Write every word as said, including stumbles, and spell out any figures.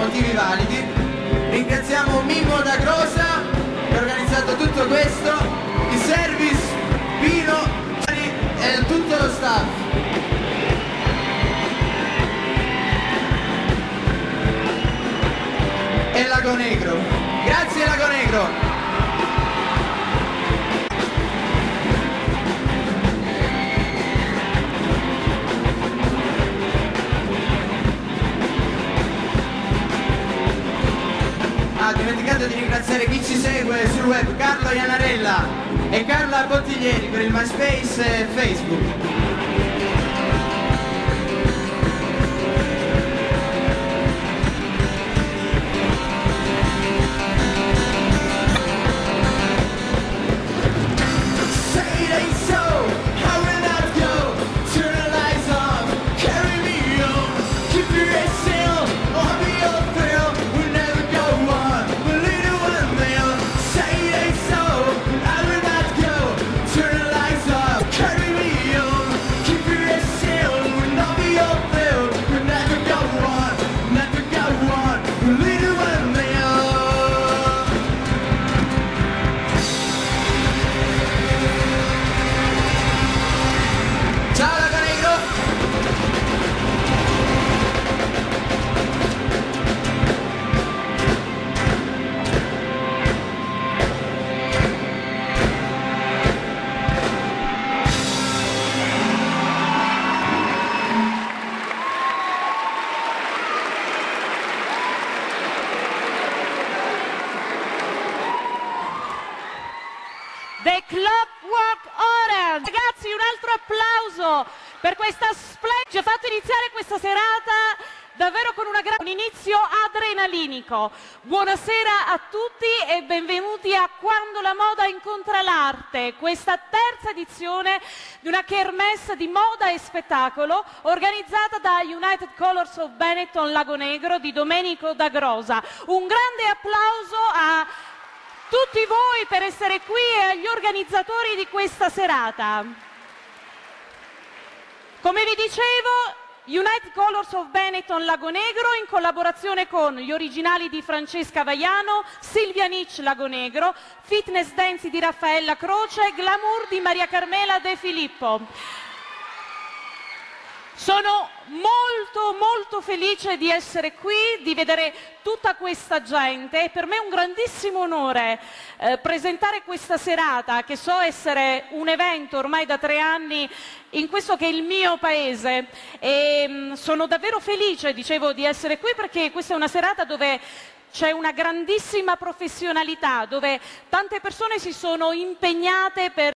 motivi validi. Ringraziamo Mimmo da Grosa che ha organizzato tutto questo, il service, Pino e tutto lo staff. E Lago Negro. Grazie Lago Negro. Ho dimenticato di ringraziare chi ci segue sul web, Carlo Iannarella e Carla Bottiglieri per il MySpace e Facebook. The Clockwork Orange. Ragazzi, un altro applauso per questa splendida. Ci ha fatto iniziare questa serata davvero con una gran... un inizio adrenalinico. Buonasera a tutti e benvenuti a Quando la moda incontra l'arte, questa terza edizione di una kermesse di moda e spettacolo organizzata da United Colors of Benetton Lago Negro di Domenico da Grosa. Un grande applauso a tutti voi per essere qui e agli organizzatori di questa serata. Come vi dicevo, United Colors of Benetton Lago Negro in collaborazione con gli originali di Francesca Vaiano, Silvia Nitsch Lago Negro, Fitness Dance di Raffaella Croce e Glamour di Maria Carmela De Filippo. Sono molto molto felice di essere qui, di vedere tutta questa gente. Per me è un grandissimo onore eh, presentare questa serata, che so essere un evento ormai da tre anni in questo che è il mio paese. E mh, sono davvero felice, dicevo, di essere qui perché questa è una serata dove c'è una grandissima professionalità, dove tante persone si sono impegnate per